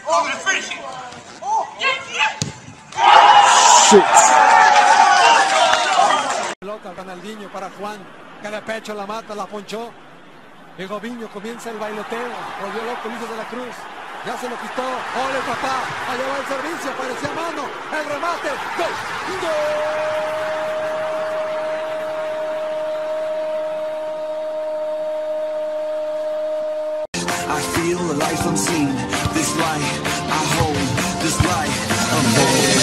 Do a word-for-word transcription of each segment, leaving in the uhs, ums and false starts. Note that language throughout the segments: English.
Pelota Ronaldinho para Juan, que de pecho la mata, la ponchó. Y Gobiño comienza el bailoteo, volvió loco Luis de la Cruz, ya se lo quitó. ¡Ole papá! Allá va el servicio, parecía mano, el remate, ¡gol! I feel a life unseen, this light I hold, this light I'm holding.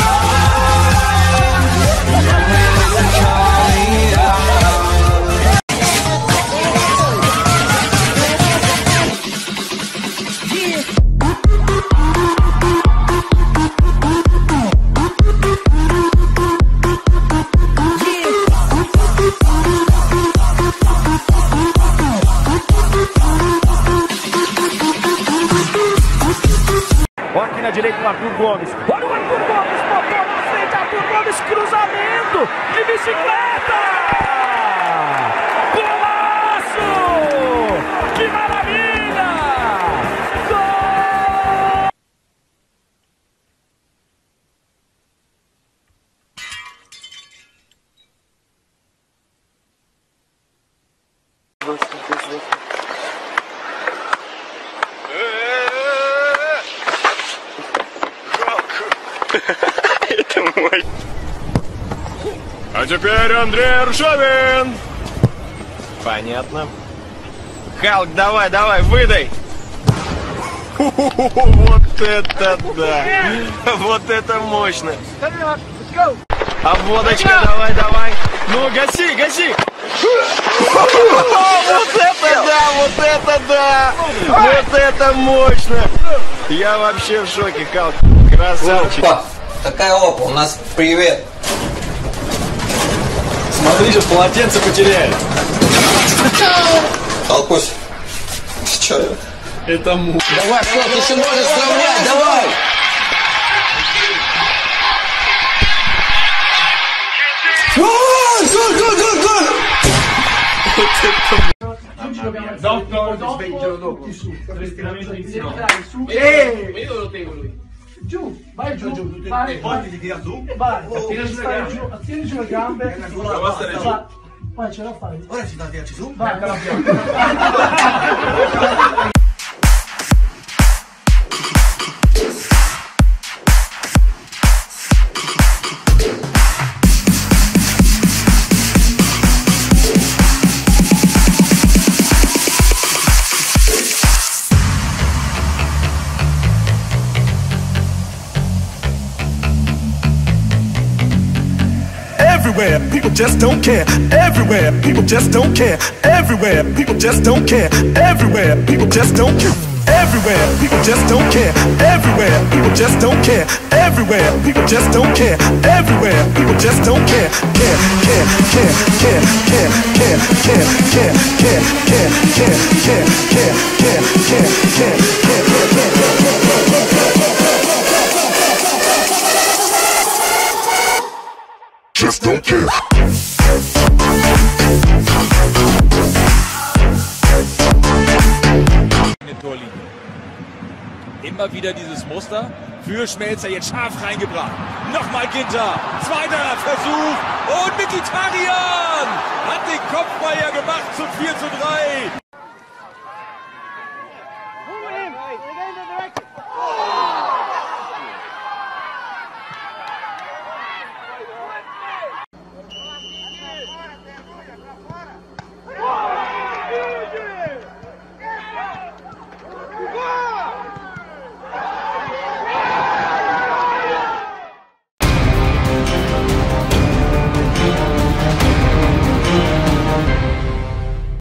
Aqui na direita o Arthur Gomes. Olha o Arthur Gomes, botou na frente, Arthur Gomes, cruzamento de bicicleta! Golaço! Que maravilha! Gol! Это мой. А теперь Андрей Ржавин. Понятно. Халк, давай, давай, выдай. Вот это да. Вот это мощно. А водочка, давай, давай. Ну, гаси, гаси. Вот это да, вот это да. Вот это мощно. Я вообще в шоке, Халк. Красавчик. Опа, какая опа, у нас привет. Смотри, сейчас полотенце потеряет. Толкусь. Ты чё? Это му. Давай, Халк, еще можешь сравнять, давай. Гол, гол, гол, гол, гол. Giù, vai giù, vai, vai, vai, attira giù, attira giù le gambe, vai, ce la fai. Ora ci dà su, vai, Everywhere, people just don't care. Everywhere, people just don't care. Everywhere, people just don't care. Everywhere, people just don't care. Everywhere, people just don't care. Everywhere, people just don't care. Everywhere, people just don't care. Everywhere, people just don't care. Care, care, care, care, care, care, care, care, care, care, care, care, care, care, care, care, care, just don't care. Immer wieder dieses Muster für Schmelzer, jetzt scharf reingebracht. Nochmal Ginter, zweiter Versuch und Mkhitaryan hat den Kopfball ja gemacht zum vier zu drei.